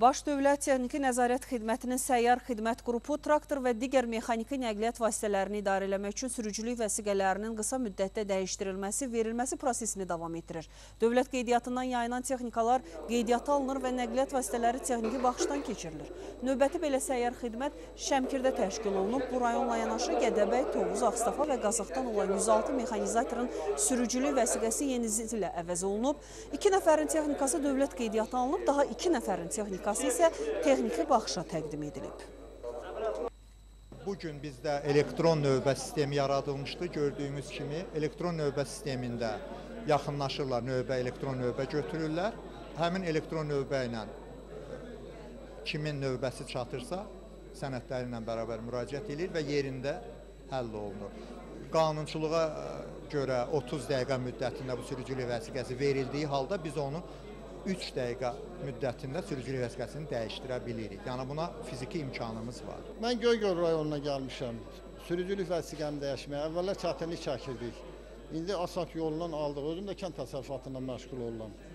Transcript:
Baş Dövlət Texniki Nəzarət Xidmətinin səyyar xidmət qrupu traktor və digər mexaniki nəqliyyat vasitələrini idarə etmək üçün sürücülük vəsiqələrinin qısa müddətdə dəyişdirilməsi, verilməsi prosesini davam etdirir. Dövlət qeydiyyatından yayılan texnikalar qeydiyyata alınır və nəqliyyat vasitələri texniki baxışdan keçirilir. Növbəti belə səyyar xidmət Şəmkirdə təşkil olunub. Bu rayonla yanaşı Gədəbəy, Tovuz, Ağstafa və Qazaxdan olan 106 mexanizatorun sürücülük vəsiqəsi yeni ilə əvəz olunub. 2 nəfərin texnikası dövlət qeydiyyatına alınıb, daha 2 nəfərin texnikası isə texniki baxışa təqdim edilib. Bugün bizdə elektron növbə sistemi yaradılmışdı. Gördüyümüz kimi elektron növbə sistemində yaxınlaşırlar, elektron növbə götürürlər. Həmin elektron növbə ilə kimin növbəsi çatırsa, sənədləri ilə bərabər müraciət edir və yerində həll olunur. Qanunçuluğa görə 30 dəqiqə müddətində bu sürücülük vəsiqəsi verildiyi halda biz onu 3 dəqiqə müddətində sürücülük vəsiqəsini dəyişdirə bilirik. Yəni buna fiziki imkanımız var. Mən Göygöl rayonuna gəlmişəm. Sürücülük vəsiqəmi dəyişməyə əvvəllər çətinlik çəkirdik. İndi asfalt yolundan aldıq. Özüm də kənd təsərrüfatından məşğul oluram.